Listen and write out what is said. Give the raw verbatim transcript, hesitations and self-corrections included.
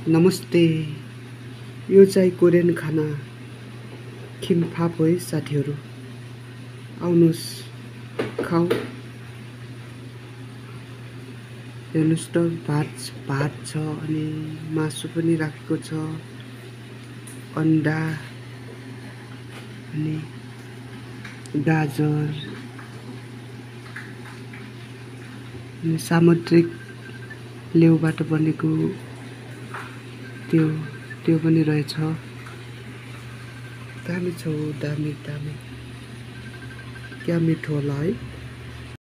नमस्ते। यो चाहिँ कोरियन खाना किम्पाप हो है साथीहरू। आउनुहोस् खाऊ। हेर्नुहोस् त भात भात छ अनि मासु पनि राखेको छ, अन्डा अनि गाजर अनि सामुद्रिक लेउबाट बनेको त्यो त्यो पनि रहेछ। दामी छ, दामी दामी। क्या मिठो होला है।